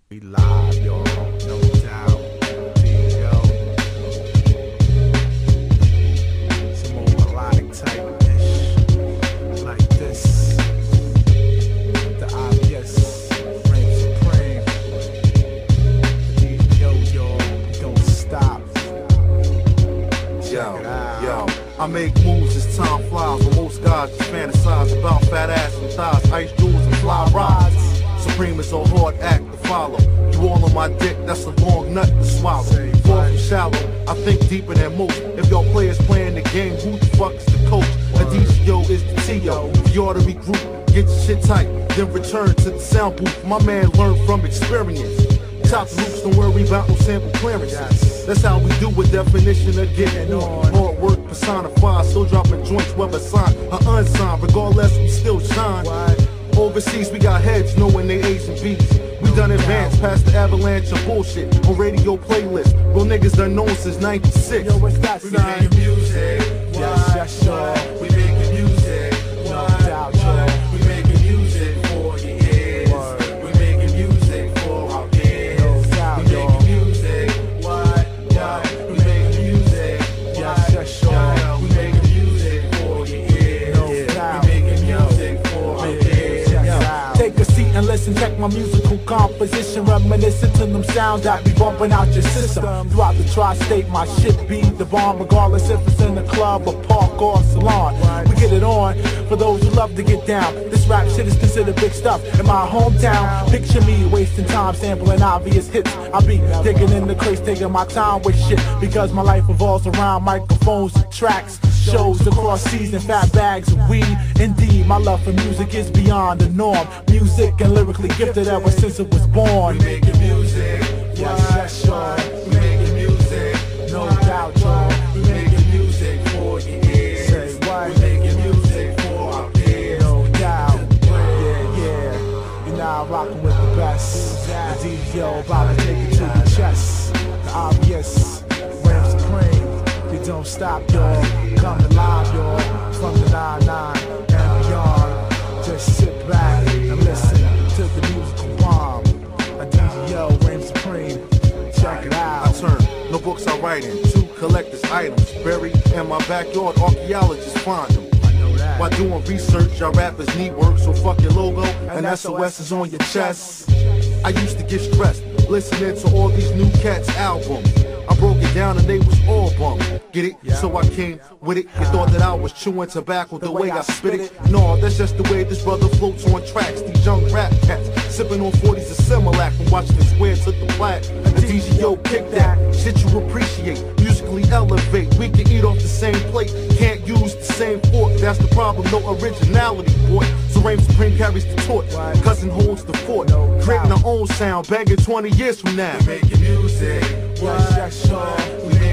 We live, y'all, no doubt. Yo, some more melodic type ish, like this. The obvious, reign supreme. The yo, don't stop. Yo, I make moves as time flies. When most guys just fantasize about fat ass and thighs, ice jewels and fly rides. Supreme is a hard act to follow. You all on my dick, that's a long nut to swallow. Far from shallow, I think deeper than most. If y'all players playing the game, who the fuck is the coach? A DCO is the TO. You ought to regroup, get your shit tight, then return to the sound booth. My man learned from experience. Top loops, don't worry about no sample clearances. That's how we do a definition of getting on. Hard work personified, still dropping joints, whether signed or unsigned. Regardless, we still shine. Overseas, we got heads knowing they A's and B's. We done advanced past the avalanche of bullshit on radio playlists. Real niggas done known since 96. Yo, what's that? We making music. Yes, y'all. We making music. No doubt, y'all. We making music for your ears. We making music for our peers. No doubt, we y'all. making music. What? We making music. Yes, y'all. We making music for your ears. No doubt. We making music for our peers. Take a seat and listen, check my musical composition, reminiscent to them sounds that be bumping out your system. Throughout the tri-state, my shit be the bomb, regardless if it's in a club, a park, or a salon. We get it on for those who love to get down. This rap shit is considered big stuff in my hometown. Picture me wasting time sampling obvious hits. I be digging in the crates, taking my time with shit, because my life revolves around microphones and tracks. Shows across season, fat bags of weed. Indeed, my love for music is beyond the norm. Music and lyrically gifted ever since it was born. We making music. Yes, y'all. We making music. No doubt, y'all. We making music for your ears. Say what? We making music for our peers. No doubt. Yeah. You're now rocking with the best. The DVO about to take it to the chest. The obvious, reign supreme. They don't stop, y'all. Coming live, y'all. From the 99 and beyond. Just sit back and listen to the musical bomb. A DVO, reign supreme. Check it out. I turn no books I write in to collector's items buried in my backyard. Archaeologists find them. While doing research, y'all rappers need work, so fuck your logo and SOS is on your chest. I used to get stressed listening to all these new cats' albums. I broke it down and they was all bummed. Get it? So I came with it. You thought that I was chewing tobacco the way I spit it? No, that's just the way this brother floats on tracks. These young rap cats sipping on 40s of Similac and watching the square to the flat. The DGO kick that shit you appreciate, musically elevate. We can eat off the same plate, can't use the same fork. That's the problem, no originality, boy. So Reign Supreme carries the torch, cousin holds the fort, creating our own sound, banging 20 years from now. We making music. Yes, y'all. We